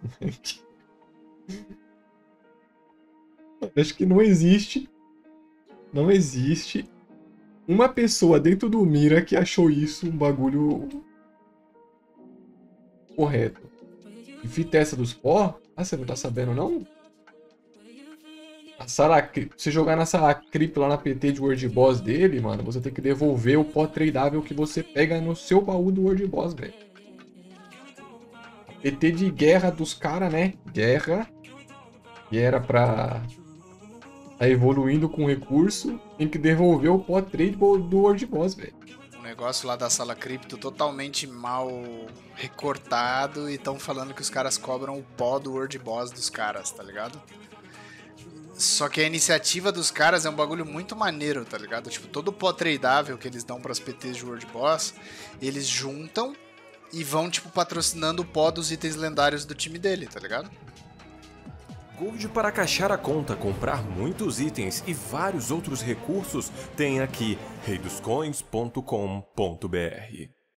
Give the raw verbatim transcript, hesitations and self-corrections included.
Acho que não existe, não existe uma pessoa dentro do Mira que achou isso um bagulho correto. E fita essa dos pó? Ah, você não tá sabendo, não? A sala, cri- se jogar na sala cripto lá na P T de World Boss dele, mano, você tem que devolver o pó tradeável que você pega no seu baú do World Boss, velho. P T de guerra dos caras, né? Guerra. Que era pra tá evoluindo com recurso. Tem que devolver o pó trade do World Boss, velho. O negócio lá da sala cripto totalmente mal recortado e estão falando que os caras cobram o pó do World Boss dos caras, tá ligado? Só que a iniciativa dos caras é um bagulho muito maneiro, tá ligado? Tipo, todo o pó tradeável que eles dão pras P Ts de World Boss, eles juntam e vão, tipo, patrocinando o pó dos itens lendários do time dele, tá ligado? Gold para caixar a conta, comprar muitos itens e vários outros recursos tem aqui rei dos coins ponto com ponto br.